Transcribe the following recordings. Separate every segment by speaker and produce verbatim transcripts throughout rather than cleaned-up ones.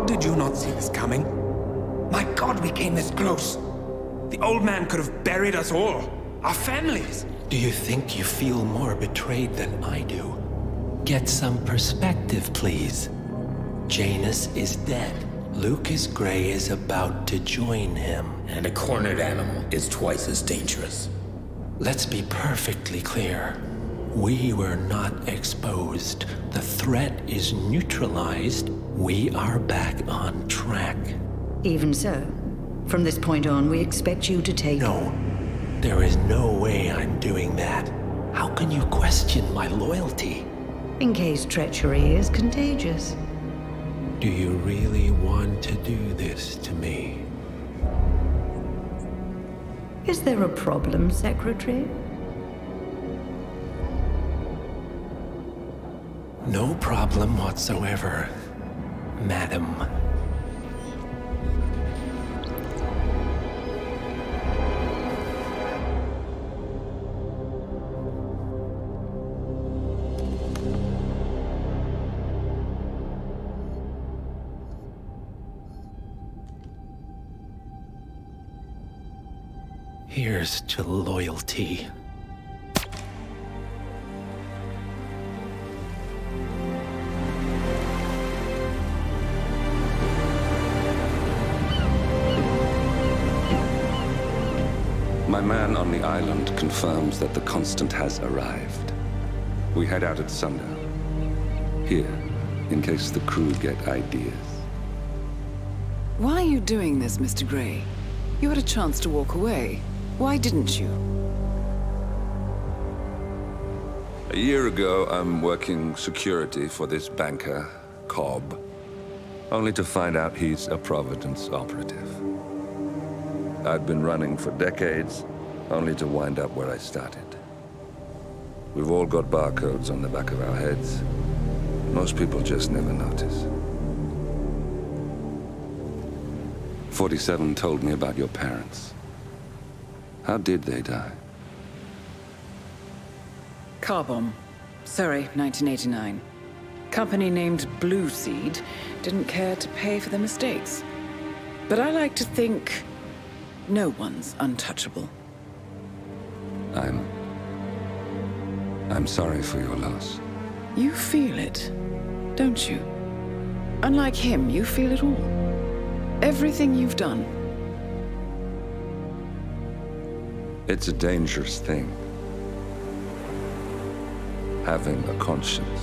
Speaker 1: God, did you not see this coming? My God, we came this close. The old man could have buried us all. Our families.
Speaker 2: Do you think you feel more betrayed than I do? Get some perspective, please. Janus is dead. Lucas Grey is about to join him.
Speaker 3: And a cornered animal is twice as dangerous.
Speaker 2: Let's be perfectly clear. We were not exposed. The threat is neutralized. We are back on track.
Speaker 4: Even so, from this point on, we expect you to take...
Speaker 2: No. There is no way I'm doing that. How can you question my loyalty?
Speaker 4: In case treachery is contagious.
Speaker 2: Do you really want to do this to me?
Speaker 4: Is there a problem, Secretary?
Speaker 2: No problem whatsoever, Madam. Here's to loyalty.
Speaker 5: My man on the island confirms that the Constant has arrived. We head out at sundown. Here, in case the crew get ideas.
Speaker 6: Why are you doing this, Mister Grey? You had a chance to walk away. Why didn't you?
Speaker 5: A year ago, I'm working security for this banker, Cobb, only to find out he's a Providence operative. I'd been running for decades, only to wind up where I started. We've all got barcodes on the back of our heads. Most people just never notice. forty-seven told me about your parents. How did they die?
Speaker 6: Car bomb. Surrey, nineteen eighty-nine. Company named Blue Seed didn't care to pay for their mistakes. But I like to think no one's untouchable.
Speaker 5: I'm... I'm sorry for your loss.
Speaker 6: You feel it, don't you? Unlike him, you feel it all. Everything you've done.
Speaker 5: It's a dangerous thing. Having a conscience.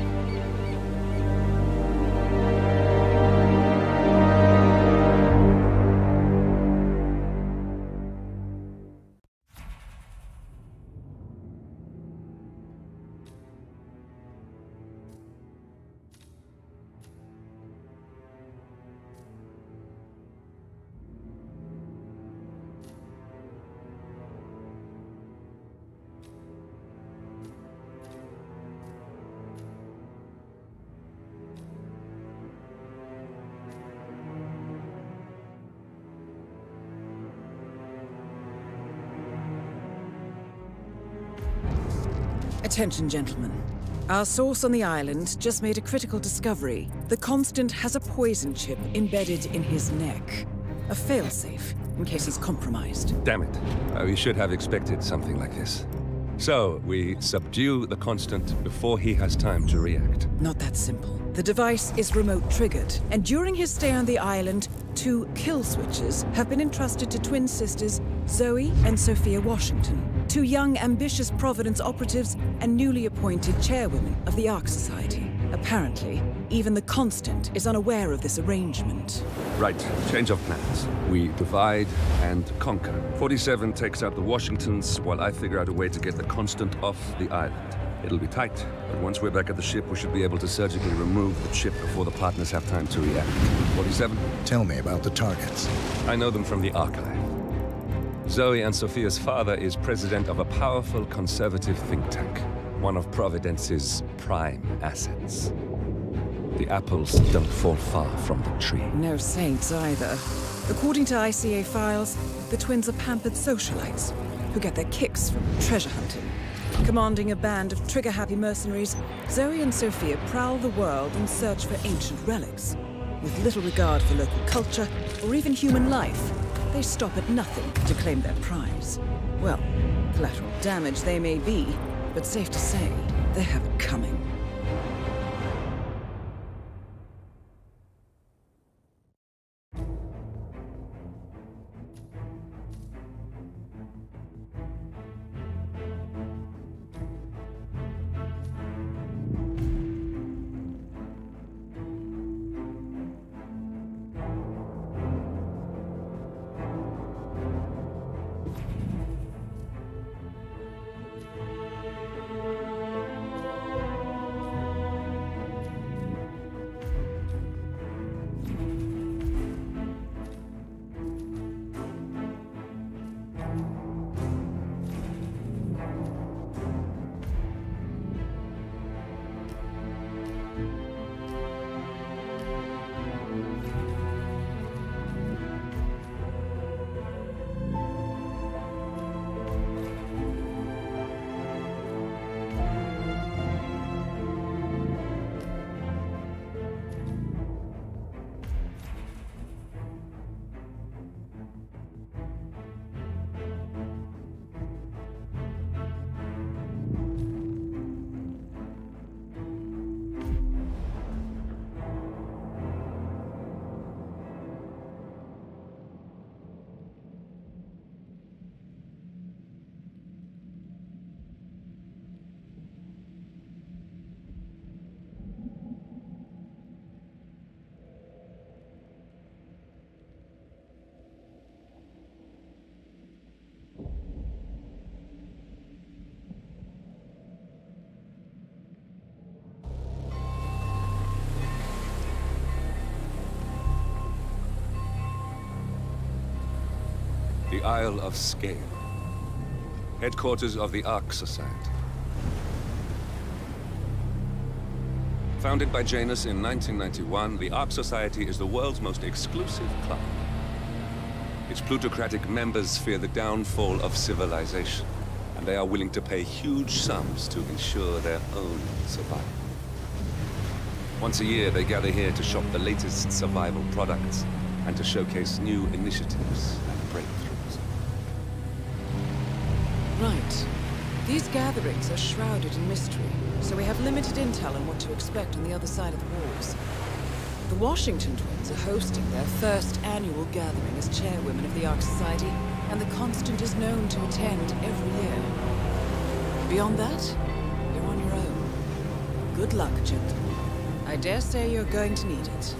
Speaker 6: Attention, gentlemen. Our source on the island just made a critical discovery. The Constant has a poison chip embedded in his neck. A failsafe, in case he's compromised.
Speaker 7: Damn it. Uh, we should have expected something like this. So, we subdue the Constant before he has time to react.
Speaker 6: Not that simple. The device is remote-triggered, and during his stay on the island, two kill switches have been entrusted to twin sisters Zoe and Sophia Washington, two young, ambitious Providence operatives and newly appointed chairwomen of the Ark Society. Apparently, even the Constant is unaware of this arrangement.
Speaker 7: Right, change of plans. We divide and conquer. forty-seven takes out the Washingtons, while I figure out a way to get the Constant off the island. It'll be tight, but once we're back at the ship, we should be able to surgically remove the chip before the partners have time to react. forty-seven?
Speaker 8: Tell me about the targets.
Speaker 7: I know them from the archive. Zoe and Sophia's father is president of a powerful conservative think tank, one of Providence's prime assets. The apples don't fall far from the tree.
Speaker 6: No saints either. According to I C A files, the twins are pampered socialites who get their kicks from treasure hunting. Commanding a band of trigger-happy mercenaries, Zoe and Sophia prowl the world in search for ancient relics. with little regard for local culture or even human life. They stop at nothing to claim their prize. Well, collateral damage they may be, but safe to say, they have it coming.
Speaker 7: The Isle of Scale, headquarters of the Ark Society. Founded by Janus in nineteen ninety-one, the Ark Society is the world's most exclusive club. Its plutocratic members fear the downfall of civilization, and they are willing to pay huge sums to ensure their own survival. Once a year, they gather here to shop the latest survival products and to showcase new initiatives and breakthroughs.
Speaker 6: Right. These gatherings are shrouded in mystery, so we have limited intel on what to expect on the other side of the walls. The Washington twins are hosting their first annual gathering as chairwomen of the Ark Society, and the Constant is known to attend every year. Beyond that, you're on your own. Good luck, gentlemen. I dare say you're going to need it.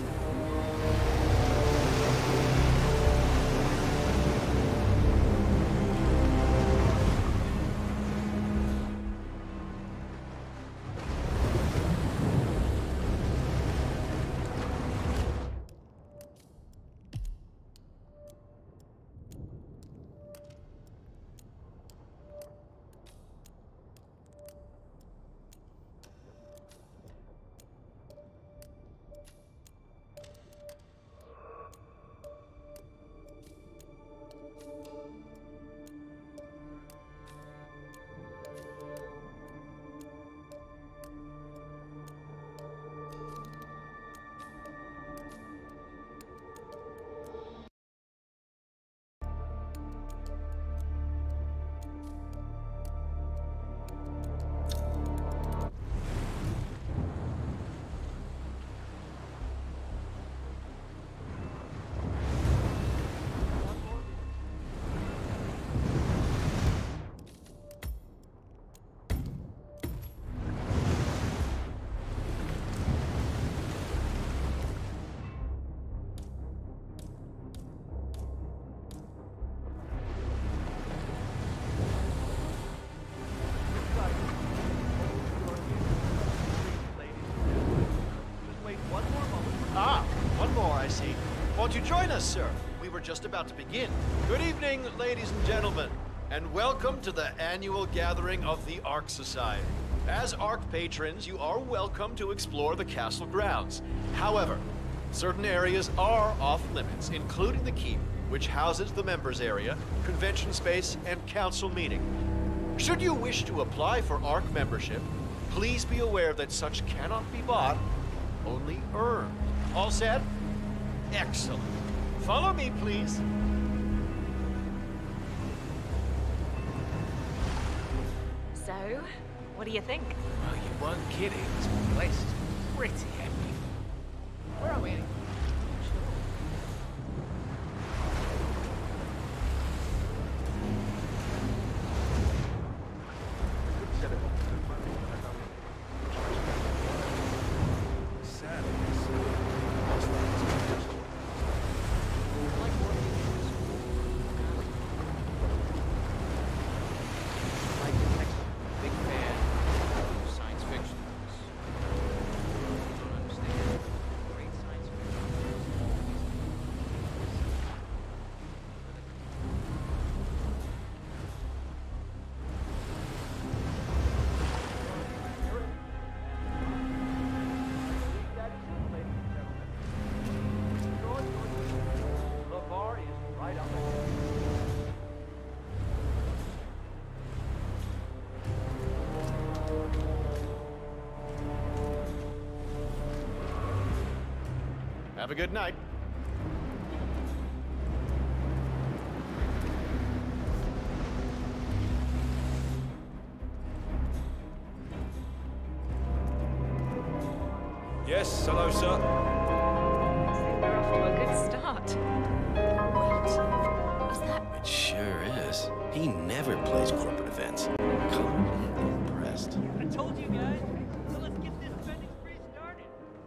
Speaker 9: Won't you join us, sir? We were just about to begin. Good evening, ladies and gentlemen, and welcome to the annual gathering of the Ark Society. As Ark patrons, you are welcome to explore the castle grounds. However, certain areas are off limits, including the keep, which houses the members area, convention space, and council meeting. Should you wish to apply for Ark membership, please be aware that such cannot be bought, only earned. All set? Excellent. Follow me, please.
Speaker 10: So, what do you think?
Speaker 11: Well, you weren't kidding. This place is pretty epic. Where are we anyway?
Speaker 9: Have a good night.
Speaker 1: Yes, hello, sir.
Speaker 10: We're off to a good start. Wait, is that...
Speaker 12: It sure is. He never plays corporate events. Completely impressed.
Speaker 11: I told you guys. So let's get this spending spree started.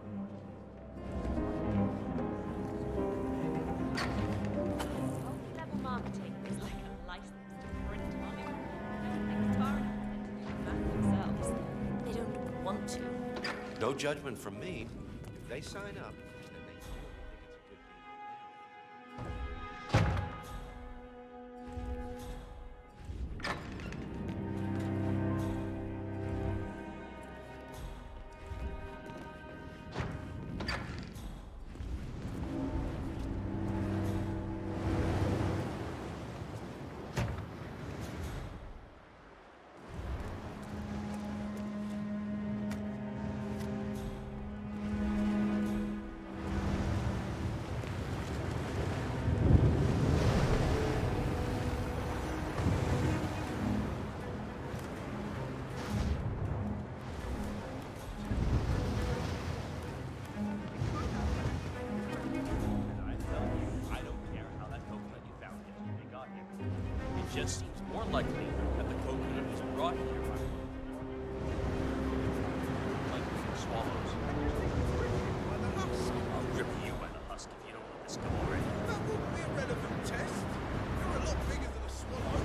Speaker 10: Multi-level marketing is like a license to print money. Things far enough into the math themselves. They don't want to.
Speaker 12: No judgment from me. If they sign up, then they surely think it's a good thing.
Speaker 11: It just seems more likely that the coconut was brought here by like swallows. By the husk. I'll rip you by the husk if you don't let this go already. That wouldn't be a relevant test. You're a lot bigger than a swallow.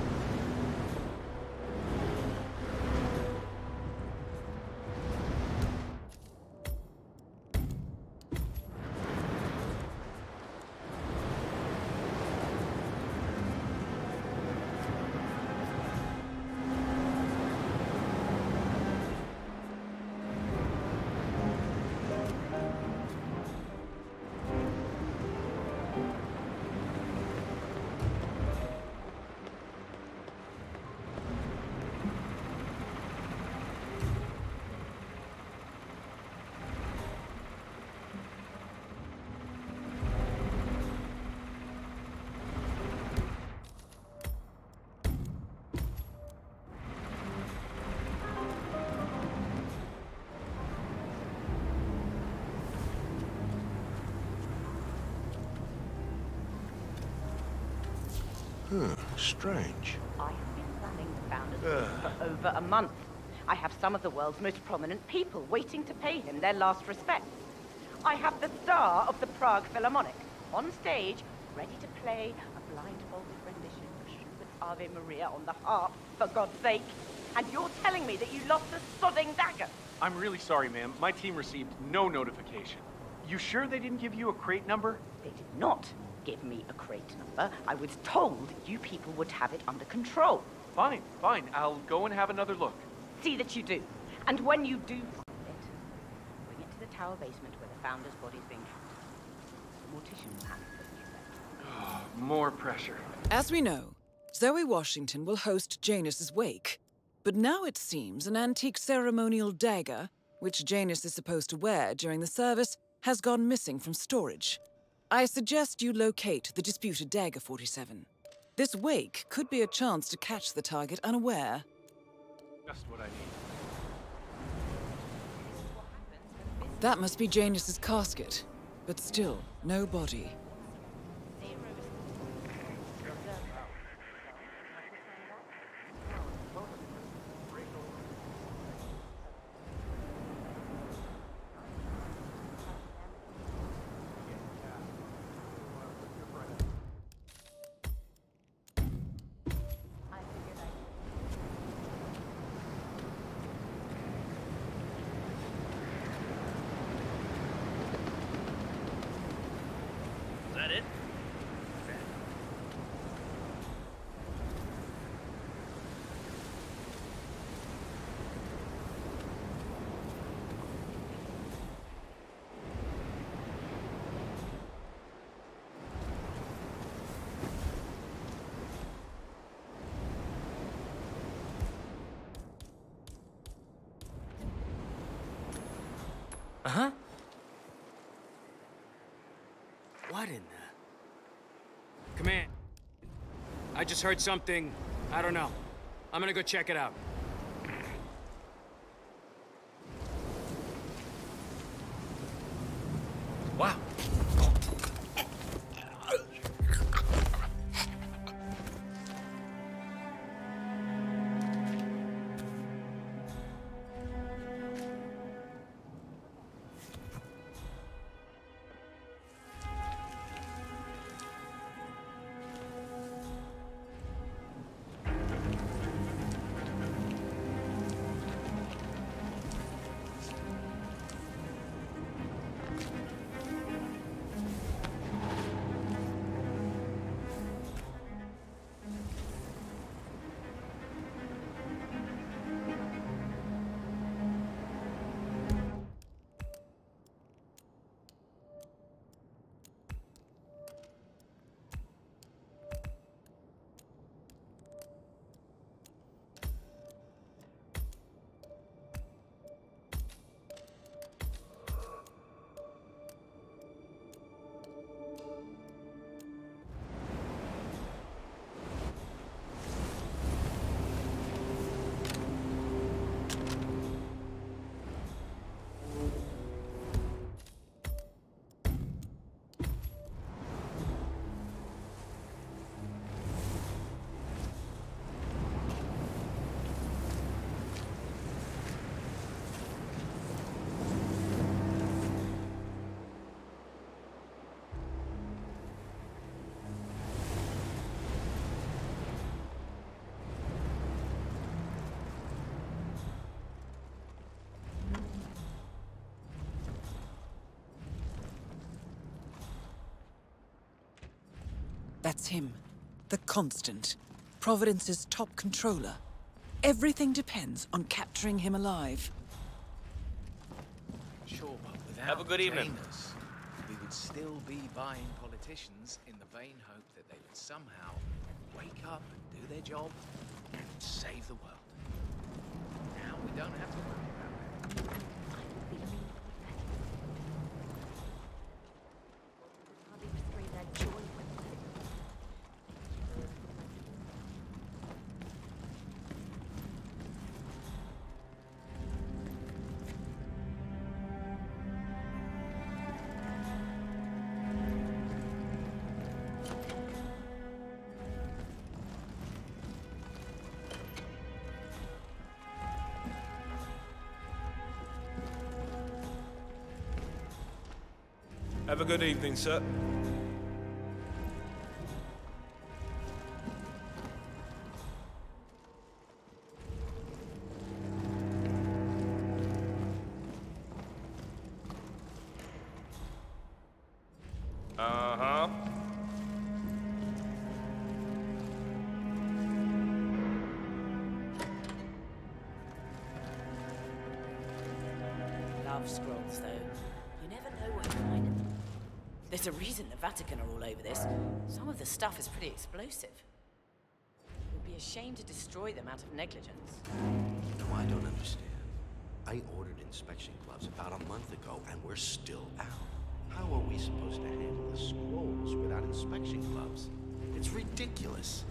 Speaker 12: Hmm, strange.
Speaker 13: I have been planning the Founders Week for over a month. I have some of the world's most prominent people waiting to pay him their last respects. I have the star of the Prague Philharmonic on stage, ready to play a blindfolded rendition of Schubert's Ave Maria on the harp, for God's sake. And you're telling me that you lost a sodding dagger?
Speaker 14: I'm really sorry, ma'am. My team received no notification. You sure they didn't give you a crate number?
Speaker 13: They did not give me a crate number. I was told you people would have it under control.
Speaker 14: Fine, fine. I'll go and have another look.
Speaker 13: See that you do. And when you do find it, bring it to the tower basement where the Founder's body's being kept. The mortician will handle it, you said.
Speaker 14: Oh, more pressure.
Speaker 6: As we know, Zoe Washington will host Janus's wake. But now it seems an antique ceremonial dagger, which Janus is supposed to wear during the service, has gone missing from storage. I suggest you locate the disputed Dagger forty-seven. This wake could be a chance to catch the target unaware.
Speaker 14: Just what I need.
Speaker 6: That must be Janus's casket, but still, no body.
Speaker 11: Is that it?
Speaker 15: Uh-huh. What in the...
Speaker 16: Command. I just heard something. I don't know. I'm gonna go check it out.
Speaker 15: Wow.
Speaker 6: That's him. The Constant. Providence's top controller. Everything depends on capturing him alive.
Speaker 15: Sure, but without
Speaker 11: Have a good evening.
Speaker 15: Janus, we would still be buying politicians in the vain hope that they would somehow wake up and do their job and save the world. Now we don't have to worry about that.
Speaker 17: Have a good evening, sir. Uh-huh.
Speaker 18: Love scrolls, though. You never know what you find in them. There's a reason the Vatican are all over this. Some of the stuff is pretty explosive. It would be a shame to destroy them out of negligence.
Speaker 12: No, I don't understand. I ordered inspection gloves about a month ago, and we're still out. How are we supposed to handle the scrolls without inspection gloves? It's ridiculous.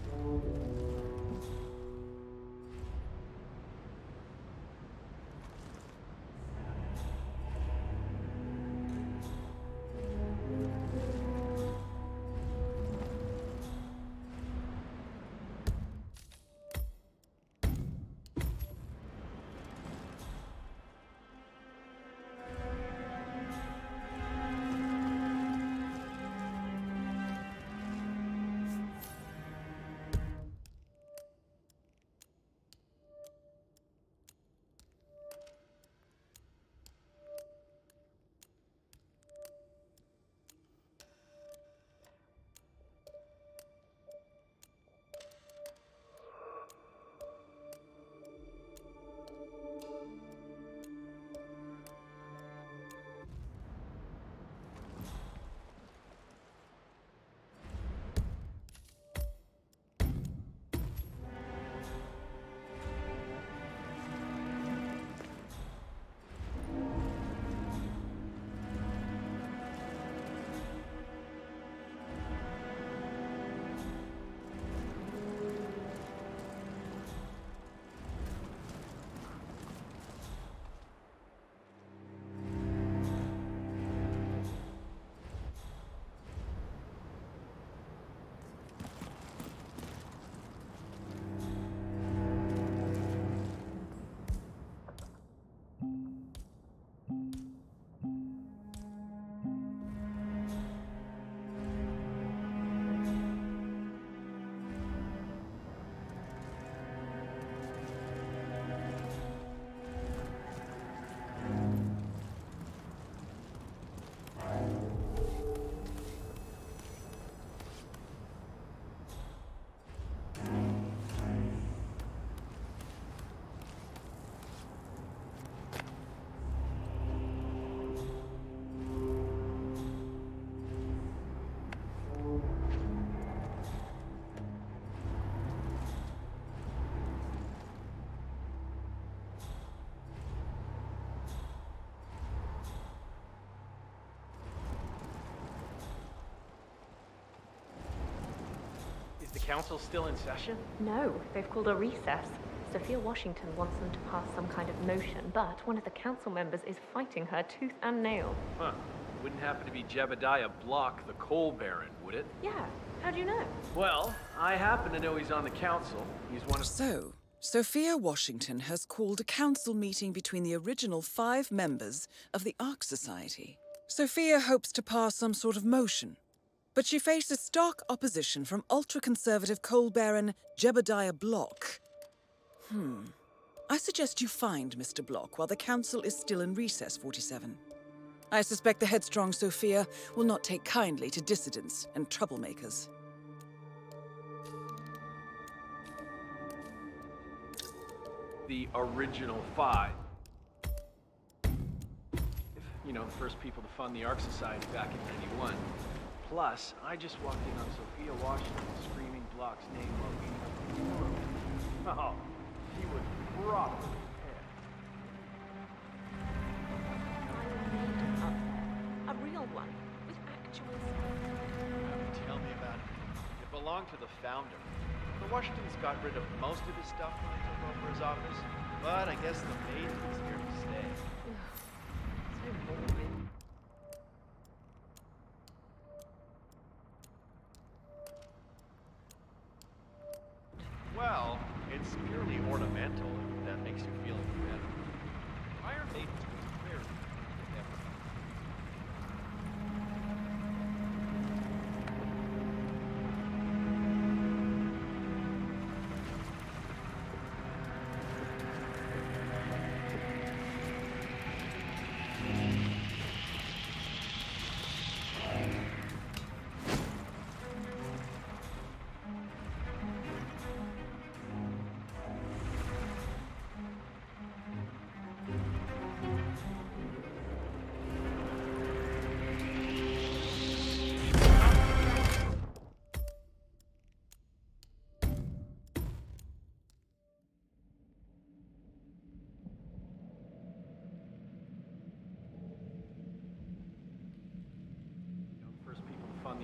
Speaker 14: Is the council still in session?
Speaker 19: No, they've called a recess. Sophia Washington wants them to pass some kind of motion, but one of the council members is fighting her tooth and nail.
Speaker 14: Huh. Wouldn't happen to be Jebediah Block, the coal baron, would it?
Speaker 19: Yeah. How do you know?
Speaker 14: Well, I happen to know he's on the council. He's one of...
Speaker 6: So, Sophia Washington has called a council meeting between the original five members of the Ark Society. Sophia hopes to pass some sort of motion, but she faces stark opposition from ultra-conservative coal baron Jebediah Block. Hmm. I suggest you find Mister Block while the council is still in recess, forty-seven. I suspect the headstrong Sophia will not take kindly to dissidents and troublemakers.
Speaker 14: The original five. If, you know, the first people to fund the Ark Society back in ninety-one. Plus, I just walked in on Sophia Washington screaming Block's name while beating up the world. Oh, he was properly prepared.
Speaker 19: A real one, with actual...
Speaker 9: Tell me about it. It belonged to the founder. The Washingtons got rid of most of his stuff when they took over his office, but I guess the maid was here to stay.
Speaker 19: So boring.
Speaker 9: Well, it's purely ornamental, if that makes you feel any better. Iron Maiden was very never.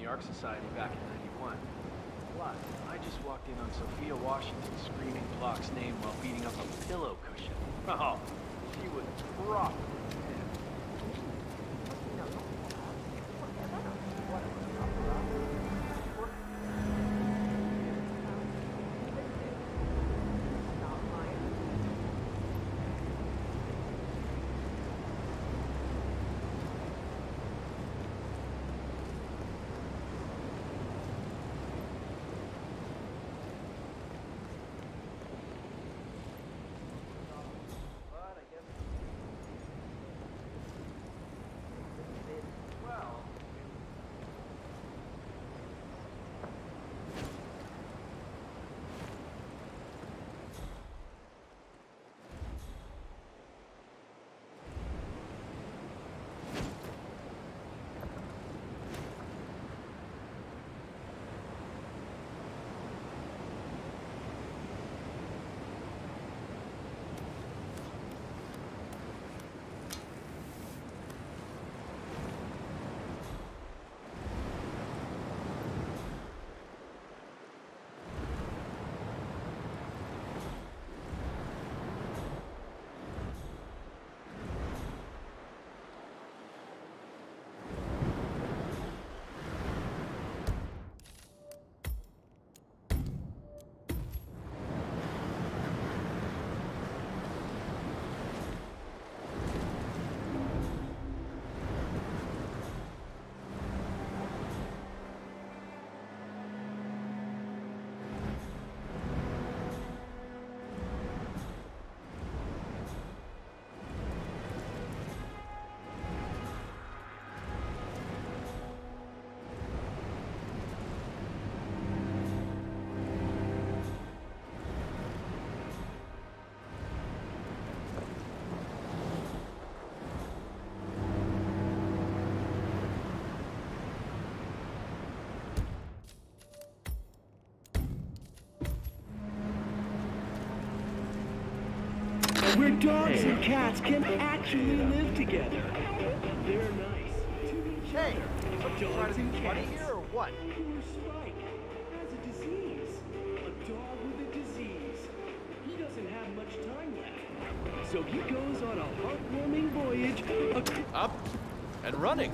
Speaker 14: the Ark Society back in ninety-one. Plus, I just walked in on Sophia Washington screaming Block's name while beating up a pillow cushion. Oh, she was proper.
Speaker 20: Where dogs and cats can actually live together. They're nice.
Speaker 9: Hey, something trying to be funny here or what?
Speaker 20: Poor Spike has a disease. A dog with a disease. He doesn't have much time left. So he goes on a heartwarming voyage.
Speaker 9: Up and running.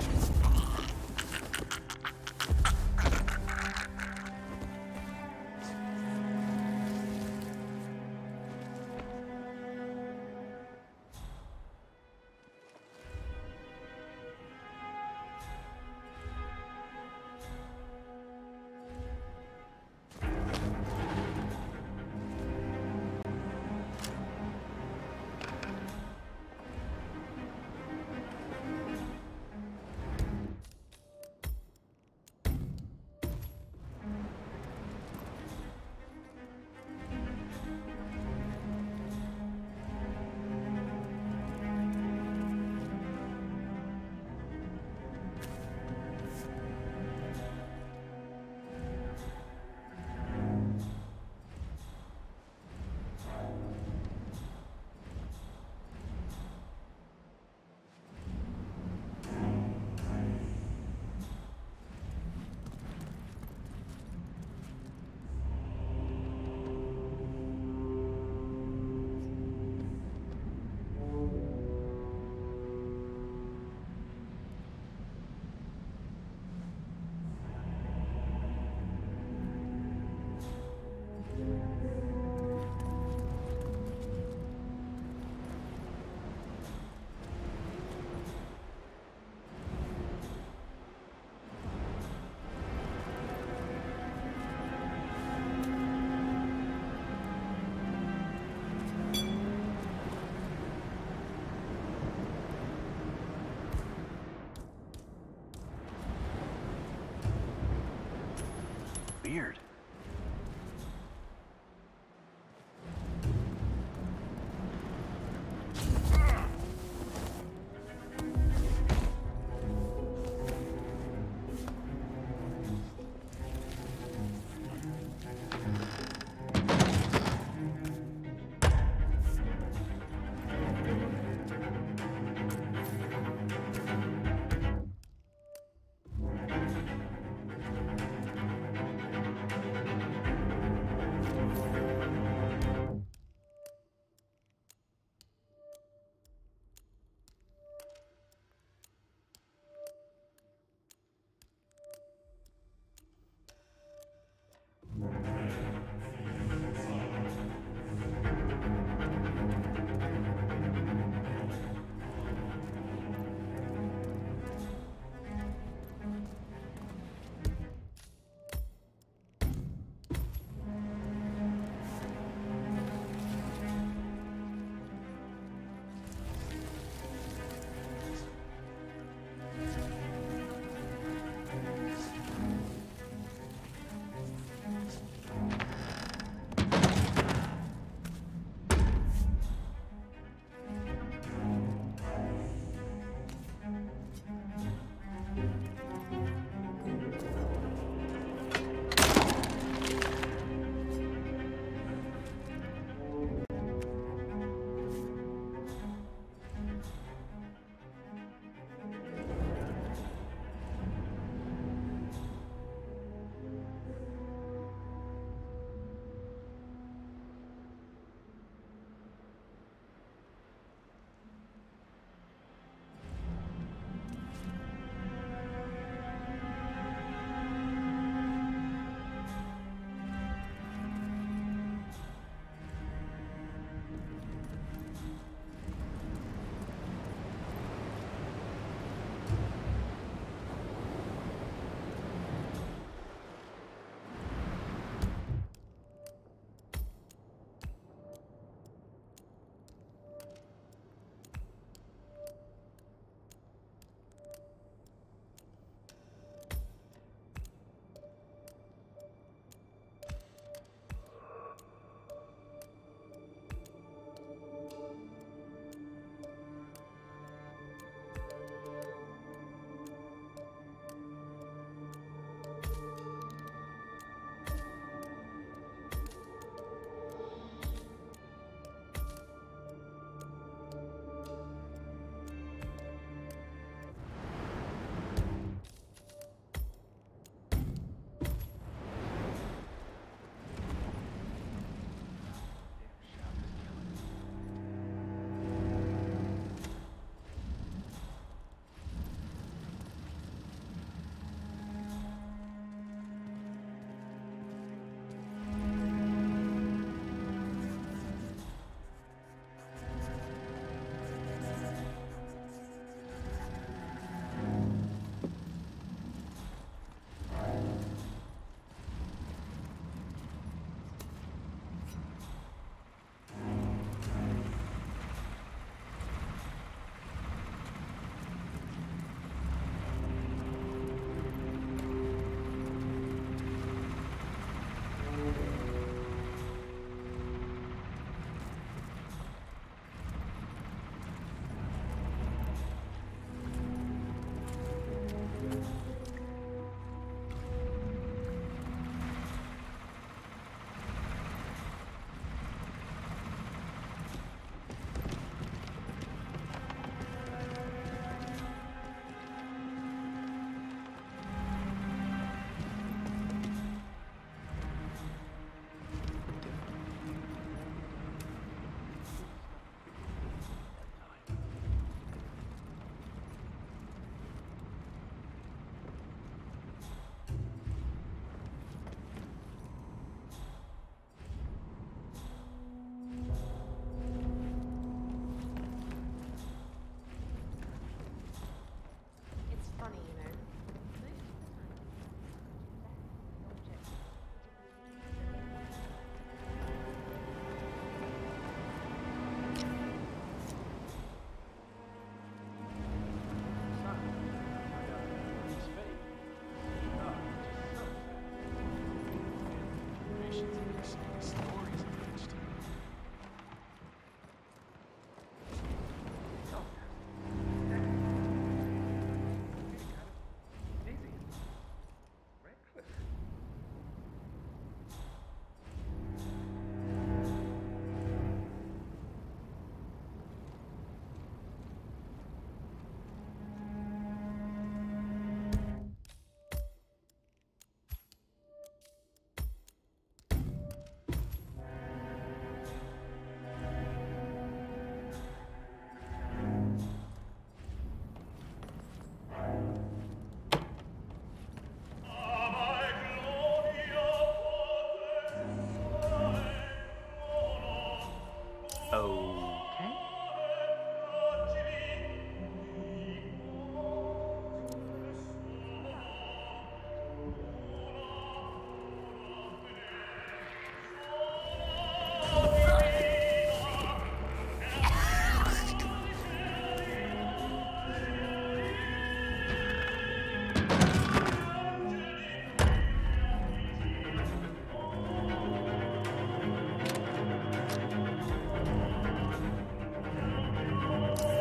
Speaker 20: Weird.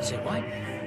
Speaker 16: Say what?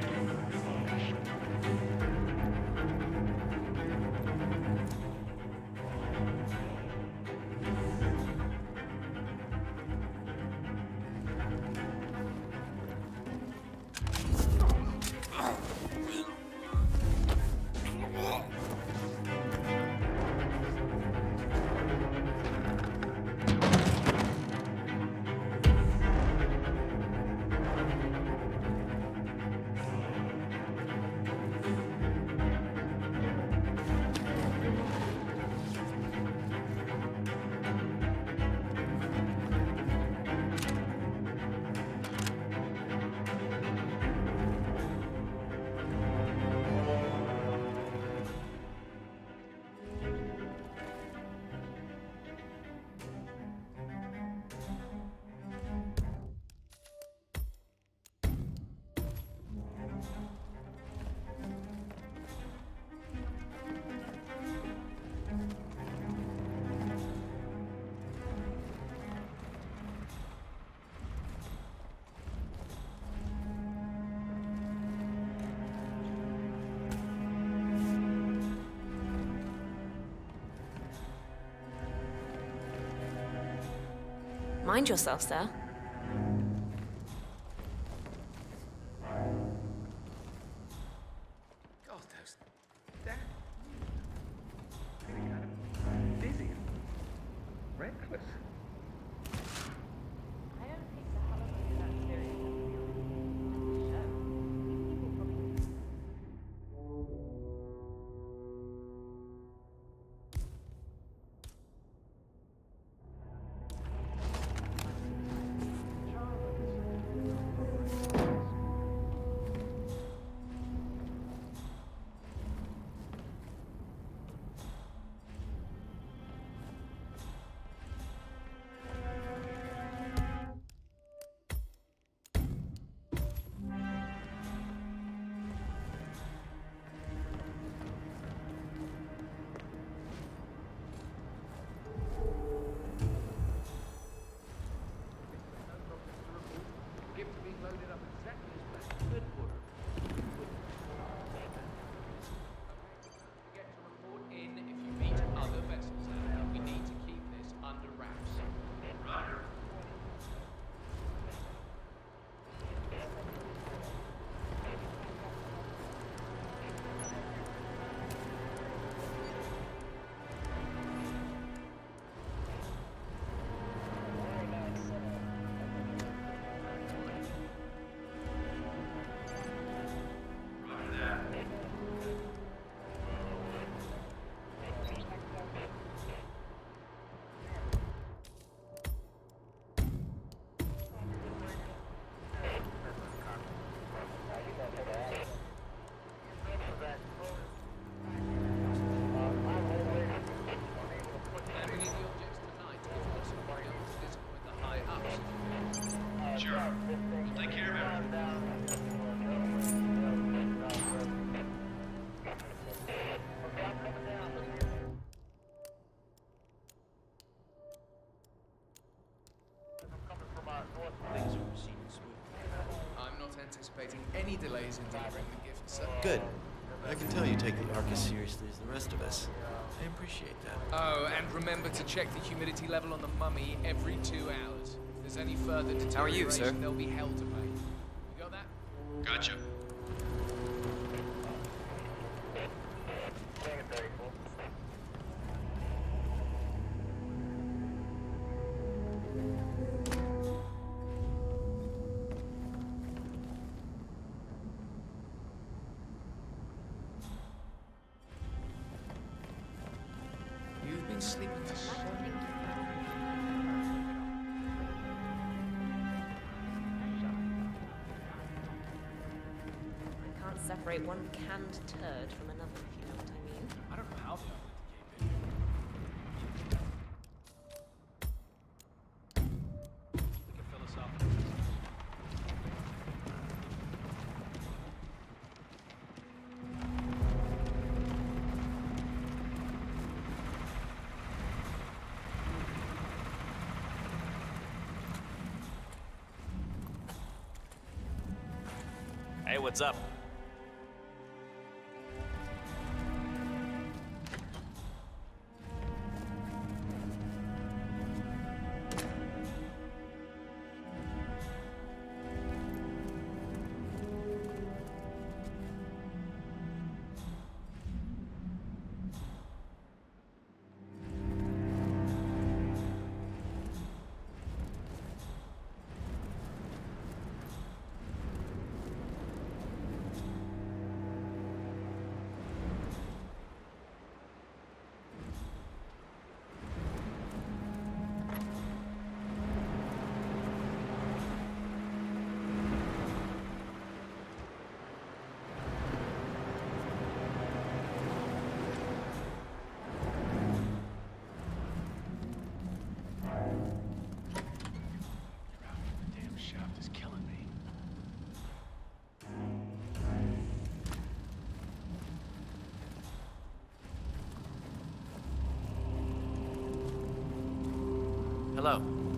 Speaker 19: Mind yourself, sir.
Speaker 15: God, those... That... Feeling kind of dizzy and reckless.
Speaker 13: I don't think the Halloween is that serious. Sure. People probably...
Speaker 15: Anticipating any delays in delivering the gift, sir.
Speaker 12: Good. I can tell you take the Ark as seriously as the rest of us. I appreciate that.
Speaker 15: Oh, and remember to check the humidity level on the mummy every two hours. If there's any further deterioration,
Speaker 16: How are you, sir?
Speaker 15: There'll be hell to pay. You got that?
Speaker 17: Gotcha.
Speaker 15: You've been sleeping for so many.
Speaker 19: I can't separate one canned turd from another, if you know what I mean.
Speaker 14: I don't know how they
Speaker 21: what's up. Hello.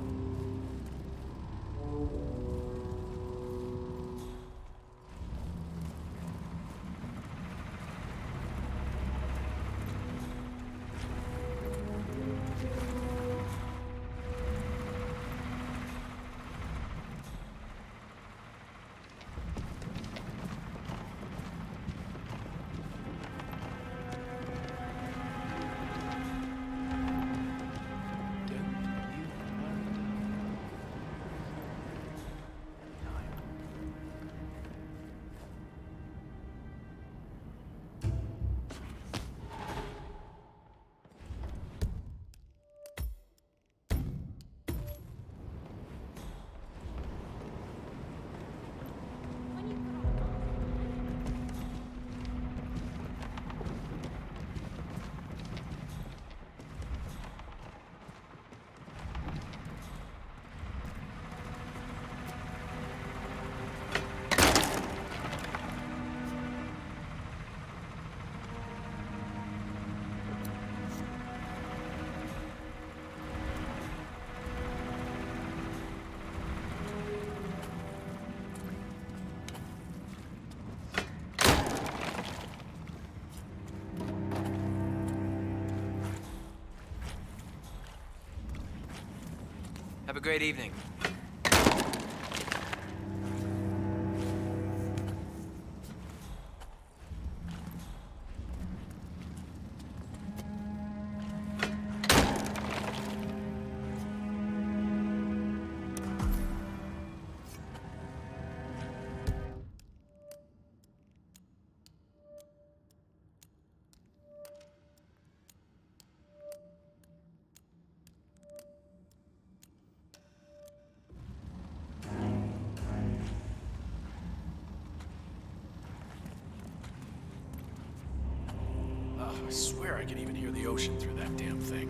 Speaker 21: Have a great evening.
Speaker 11: I swear I can even hear the ocean through that damn thing.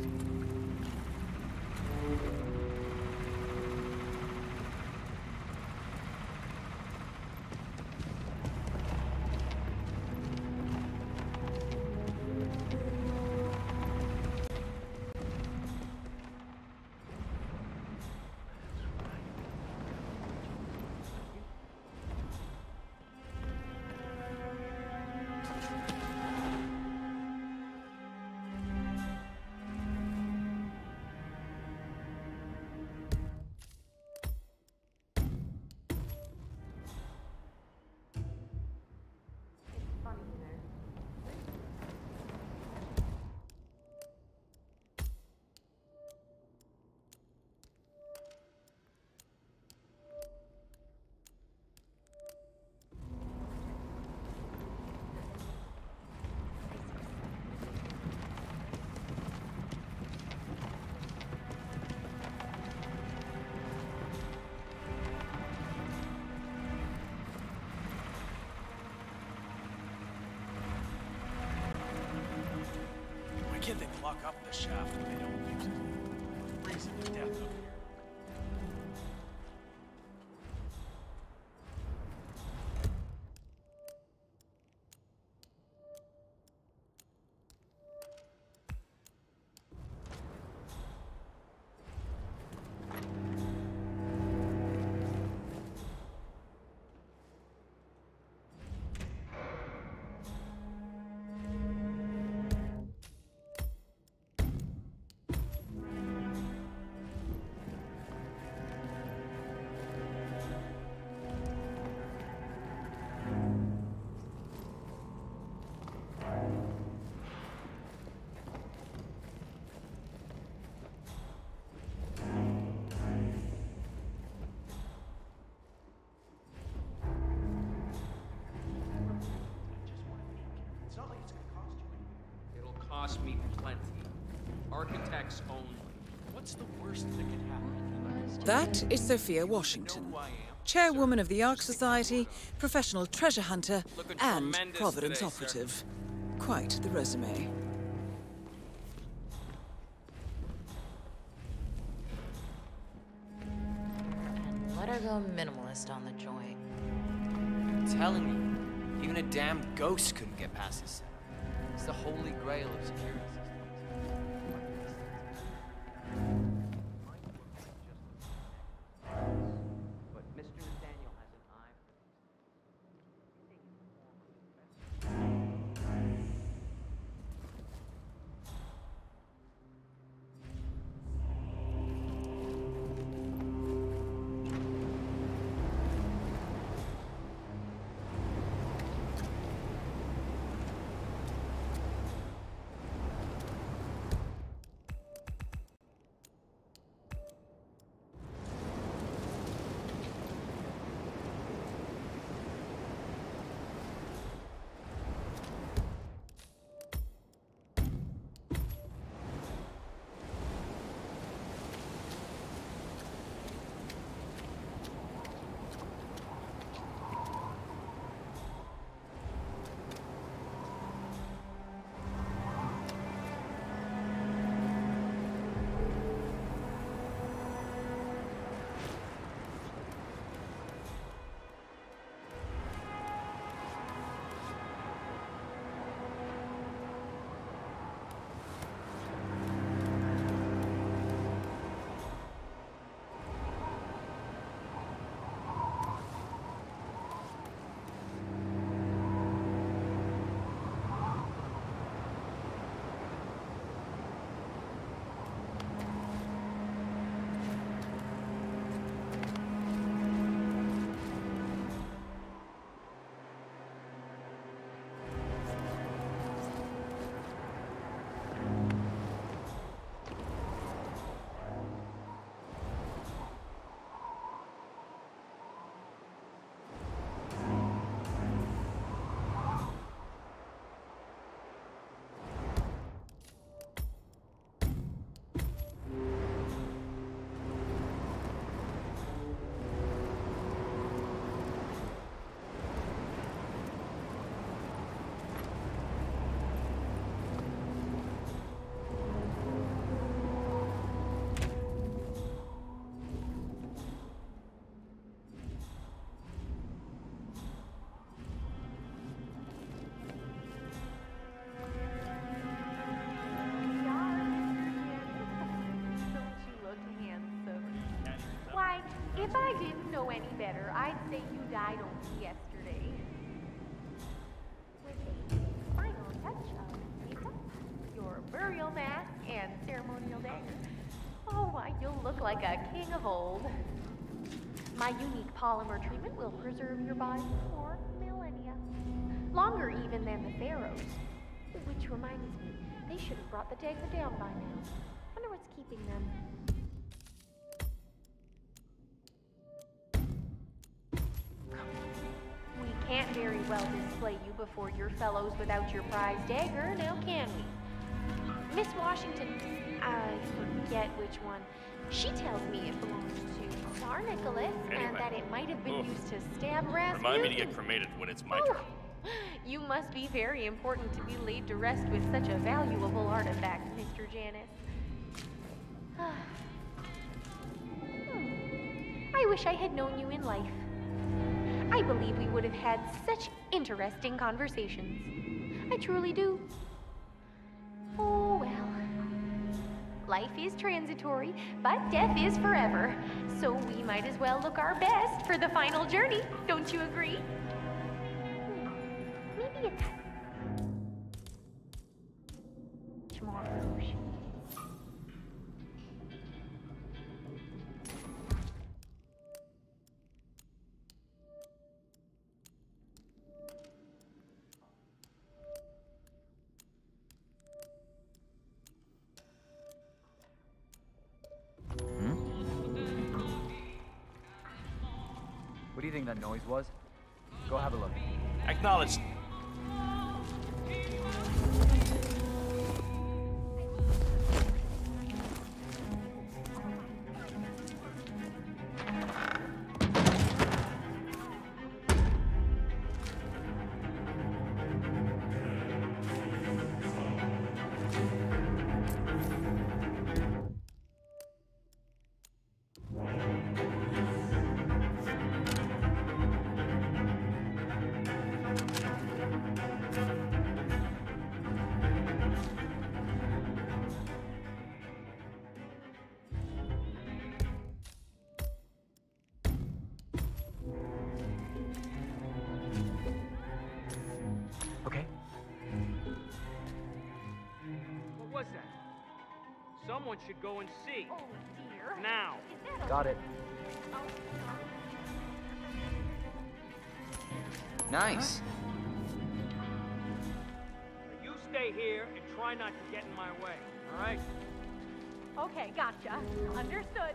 Speaker 11: Why can't they block up the shaft when they don't use it? Freezing to death up here. Architects only. What's the worst that could happen?
Speaker 6: That is Sophia Washington, chairwoman of the Ark Society, professional treasure hunter, and Providence
Speaker 16: today,
Speaker 6: operative. Quite the resume.
Speaker 21: Let her go minimalist on the joint. I'm telling you, even a damn ghost couldn't get past this setup. It's the holy grail of security systems.
Speaker 12: But Mister Nathaniel has an eye
Speaker 19: If I didn't know any better, I'd say you died only yesterday. With a final touch of makeup, your burial mask, and ceremonial dagger, oh, why, you'll look like a king of old. My unique polymer treatment will preserve your body for millennia. Longer even than the pharaohs. Which reminds me, they should have brought the dagger down by now. Wonder what's keeping them. We can't very well display you before your fellows without your prize dagger, now can we? Miss Washington, I forget which one. She tells me it belongs to Tsar Nicholas,
Speaker 17: Anyway.
Speaker 19: and that it might have been
Speaker 17: Oof.
Speaker 19: used to stab Rasputin.
Speaker 17: Remind me to get cremated when it's my turn.
Speaker 19: You must be very important to be laid to rest with such a valuable artifact, Mister Janus. I wish I had known you in life. I believe we would have had such interesting conversations. I truly do. Oh, well. Life is transitory, but death is forever. So we might as well look our best for the final journey. Don't you agree? Maybe a touch more rouge.
Speaker 22: What do you think that noise was? Go have a look.
Speaker 17: Acknowledged.
Speaker 16: What was that? Someone should go and see.
Speaker 19: Oh, dear.
Speaker 16: Now.
Speaker 19: Is that a...
Speaker 22: Got it.
Speaker 19: Oh,
Speaker 22: Nice.
Speaker 16: You stay here and try not to get in my way, all right?
Speaker 19: okay, gotcha. Understood.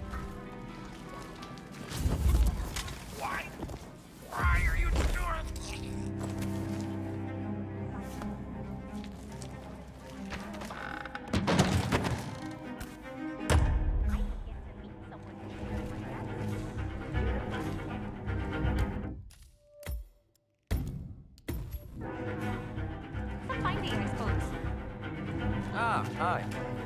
Speaker 1: Why? Why are you doing?
Speaker 19: Some finding, I suppose.
Speaker 22: Ah, hi.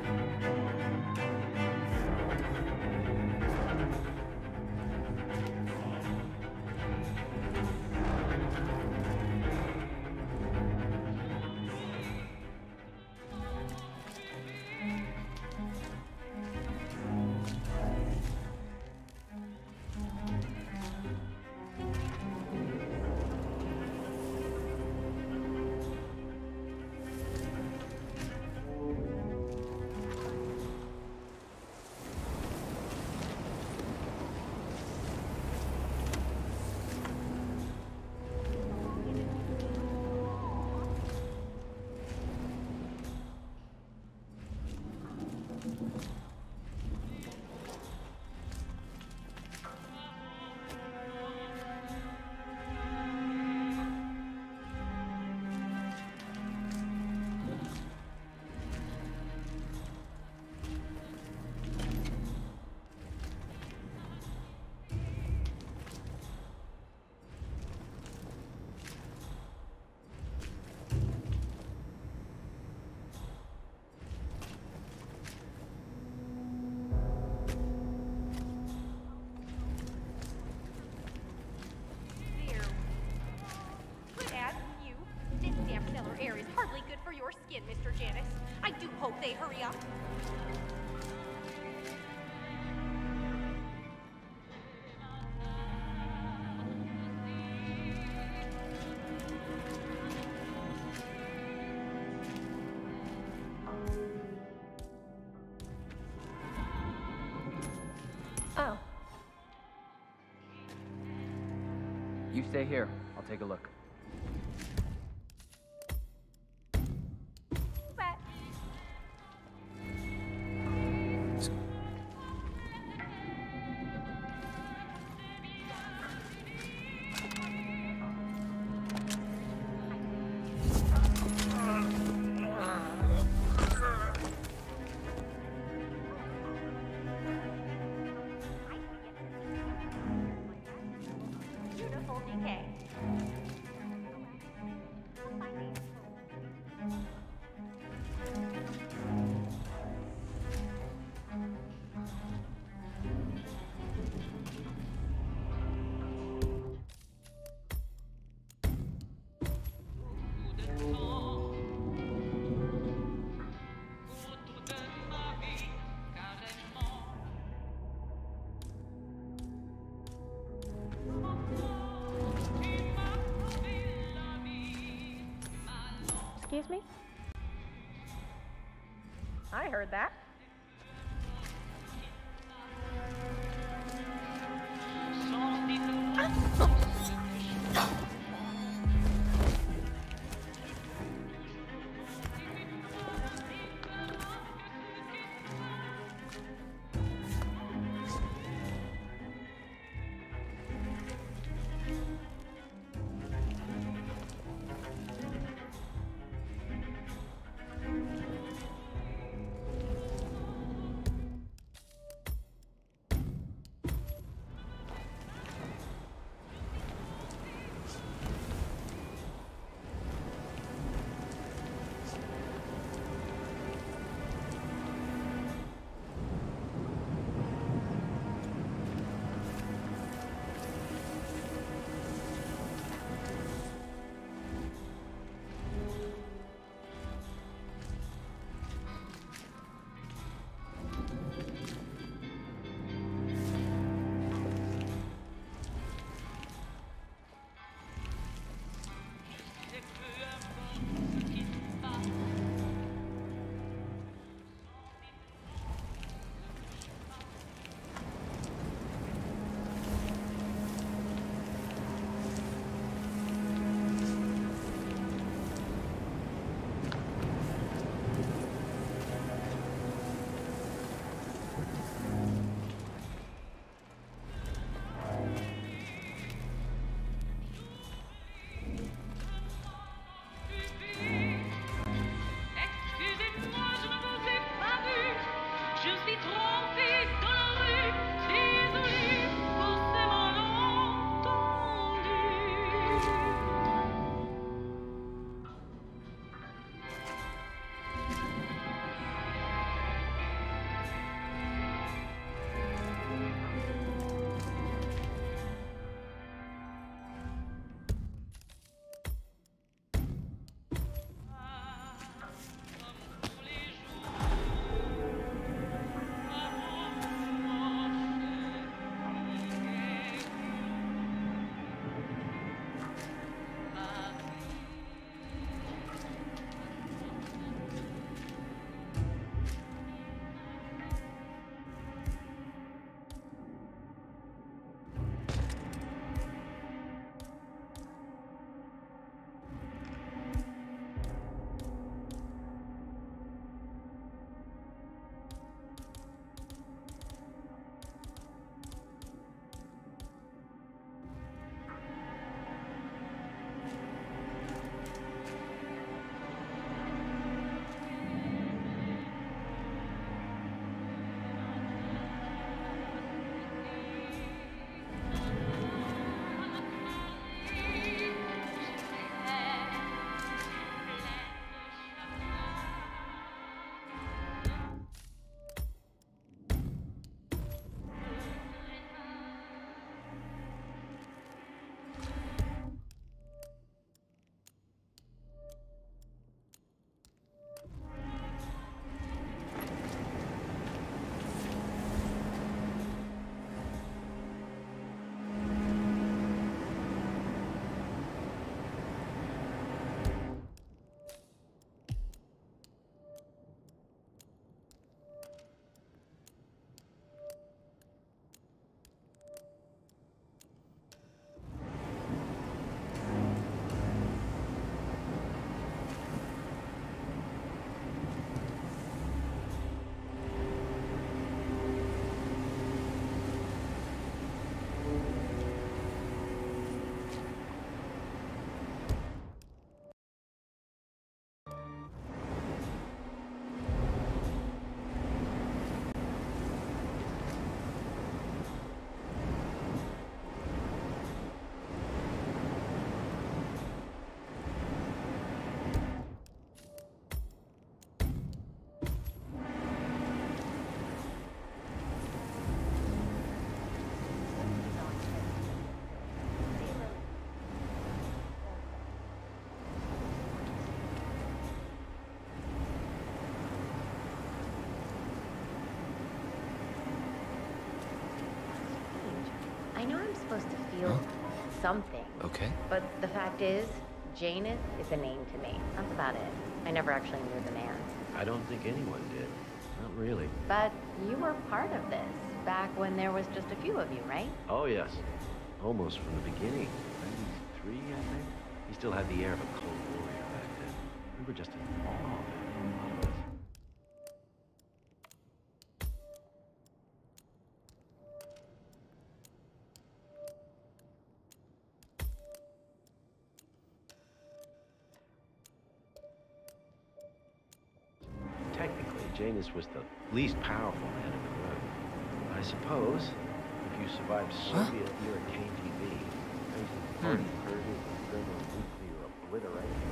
Speaker 19: There. Good as you. This damp cellar air is hardly good for your skin, Mister Janus. I do hope they hurry up. Oh.
Speaker 22: You stay here. I'll take a look.
Speaker 19: But beautiful decay. Excuse me? I heard that. feel something.
Speaker 12: Okay.
Speaker 19: But the fact is, Janus is a name to me. That's about it. I never actually knew the man.
Speaker 12: I don't think anyone did. Not really.
Speaker 19: But you were part of this, back when there was just a few of you, right?
Speaker 12: Oh, yes. Almost from the beginning. ninety-three, I think? He still had the air of a Cold Warrior back then. We were just in awe of him. Technically, Janus was the least powerful man in the room. I suppose, if you survived Soviet-era K G B, facing party purges and thermonuclear obliteration.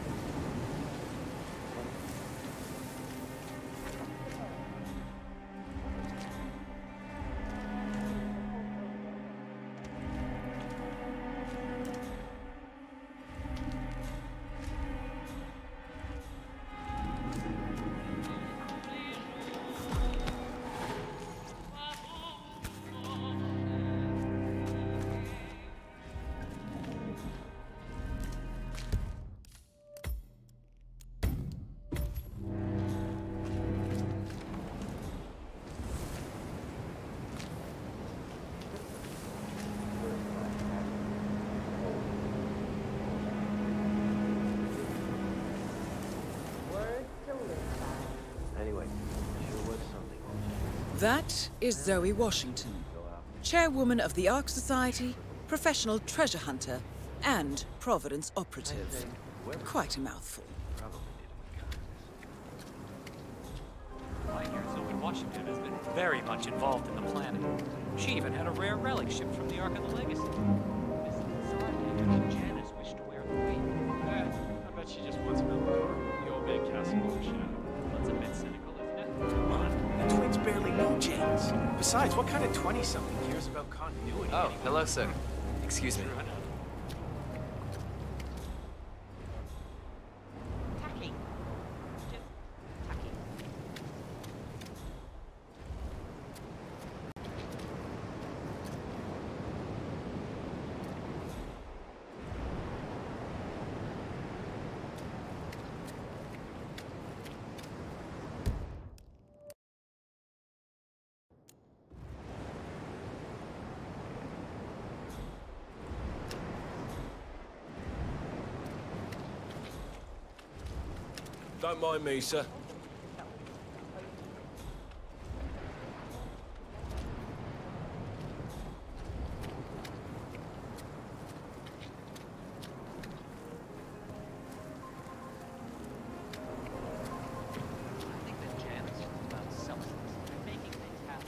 Speaker 6: That is Zoe Washington, chairwoman of the Ark Society, professional treasure hunter, and Providence operative. Quite a mouthful.
Speaker 3: I hear Zoe Washington has been very much involved in the planning. She even had a rare relic shipped from the Ark of the Legacy. Janice wished to wear the ring.
Speaker 14: Eh, I bet she just wants another door. The old man casting over shadow.
Speaker 3: That's a bit cynical, isn't it?
Speaker 14: Come on, the twins barely know James. Besides, what kind of twenty-something cares about continuity?
Speaker 21: Oh, hello, sir. Excuse me.
Speaker 13: Tacky. Just tacky.
Speaker 11: Don't mind me, sir.
Speaker 3: I think that Janice is about substance and making things happen.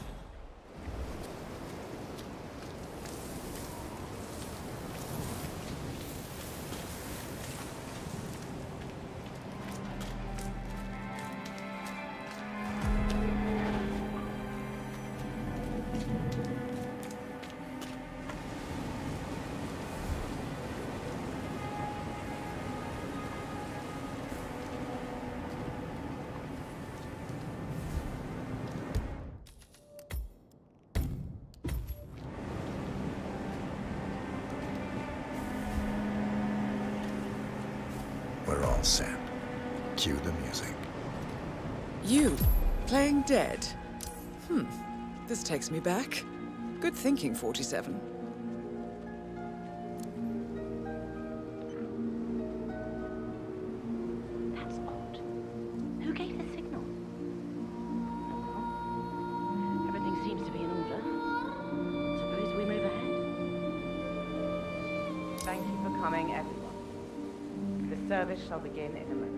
Speaker 8: We're all set. Cue the music.
Speaker 6: You, playing dead? Hmm, this takes me back. Good thinking, forty-seven.
Speaker 19: That's odd. Who gave the signal?
Speaker 13: Everything seems to be in order. Suppose we move ahead. Thank you for coming, everyone. The service shall begin in a moment.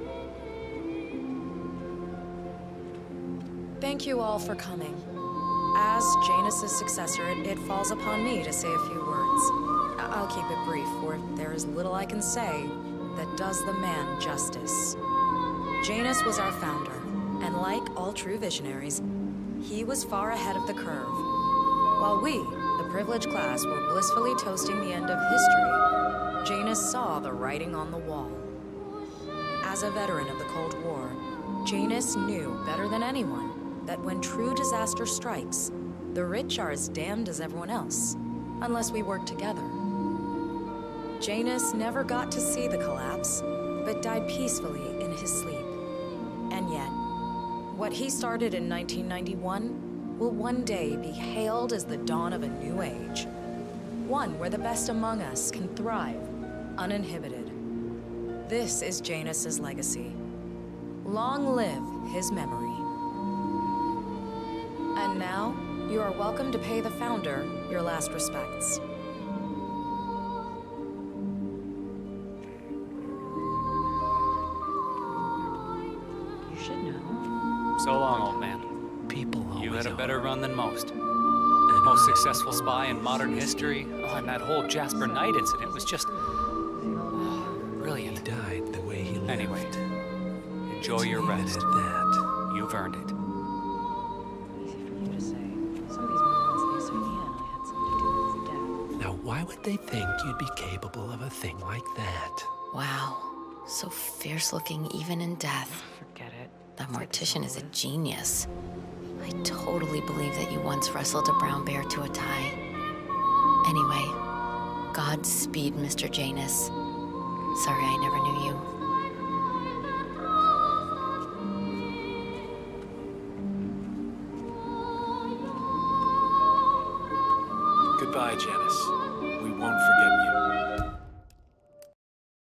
Speaker 4: Thank you all for coming.
Speaker 2: As Janus' successor, it, it falls upon me to say a few words. I- I'll keep it brief, for there is little I can say that does the man justice. Janus was our founder, and like all true visionaries, he was far ahead of the curve. While we, the privileged class, were blissfully toasting the end of history, Janus saw the writing on the wall. As a veteran of the Cold War, Janus knew better than anyone that when true disaster strikes, the rich are as damned as everyone else, unless we work together. Janus never got to see the collapse, but died peacefully in his sleep. And yet, what he started in nineteen ninety-one will one day be hailed as the dawn of a new age. One where the best among us can thrive, uninhibited. This is Janus' legacy. Long live his memory. And now, you are welcome to pay the founder your last respects.
Speaker 3: You should know. So long, old man.
Speaker 4: People
Speaker 3: You had a
Speaker 4: always
Speaker 3: better run than most. Most successful spy in modern history. Oh, and that whole Jasper Knight incident was just... oh, brilliant.
Speaker 4: He died the way he lived.
Speaker 3: Anyway, enjoy your
Speaker 4: Leave it
Speaker 3: rest.
Speaker 4: at that.
Speaker 3: You've earned it.
Speaker 4: Now, why would they think you'd be capable of a thing like that?
Speaker 23: Wow. So fierce looking even in death.
Speaker 21: Forget it.
Speaker 23: That mortician is a genius. I totally believe that you once wrestled a brown bear to a tie. Anyway, Godspeed, Mister Janus. Sorry I never knew you.
Speaker 11: Goodbye, Janus. We won't forget you.